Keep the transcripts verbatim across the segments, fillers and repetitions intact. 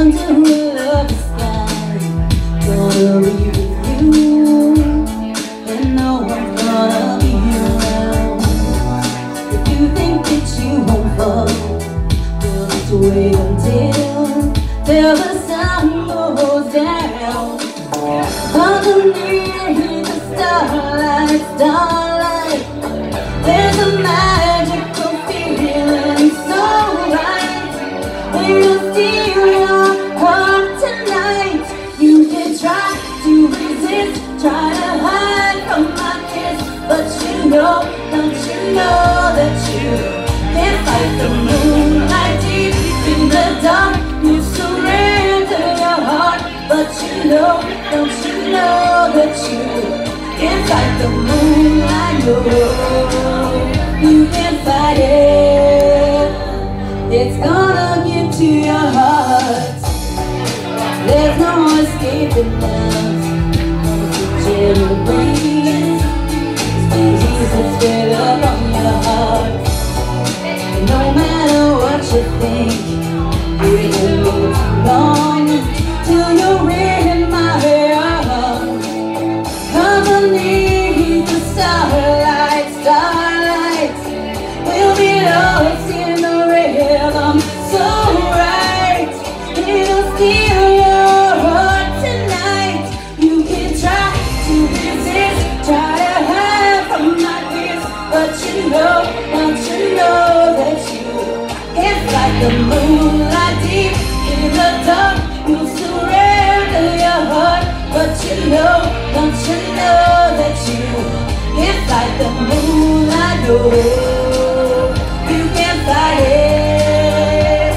under a lovely sky. Gonna be with you, and no one's gonna be around. If you think that you won't fall, well, just wait until till the sun goes down. Underneath the starlight, starlight, there's a magical feeling so right. We'll steal your heart tonight. You can try to resist, try to hide from my kiss, but you know, don't you know that you can't fight the moonlight deep in the dark. You surrender your heart, but you know, don't you know that you can't fight the moonlight. No, you can't fight it. It's gonna get to your heart. There's no escaping love. It's a gentle breeze, squeeze and spread up on your heart. And no matter what you think, you can live too long till you're in my arms. Underneath the starlight, starlight, we'll be lost in the rhythm so right. It'll steal your heart tonight. You can try to resist, try to hide from my kiss, but you know, don't you know that you can't fight the moonlight deep in the dark. You surrender your heart, but you know, don't you know that you can't fight the moonlight. No, you can't fight it.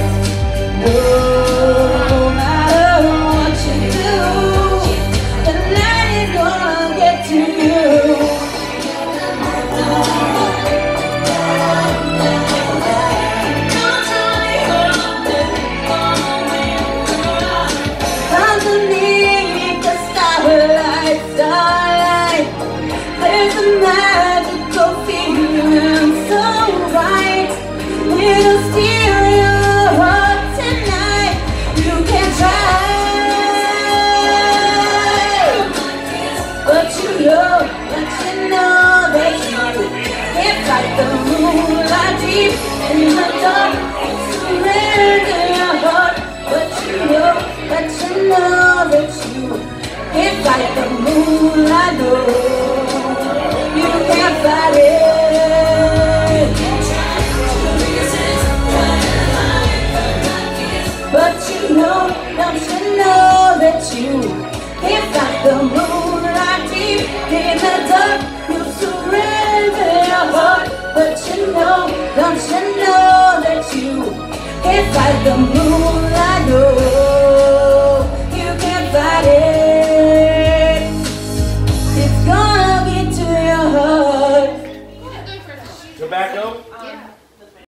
No matter what you do, the night is gonna get to you. Underneath the starlight, starlight, there's a magical feeling so right. It'll steal your heart tonight. You can try, but you know, but you know that you can't fight the moonlight deep in the dark. Surrender your heart, but you know, but you know that you can't fight the moonlight. No.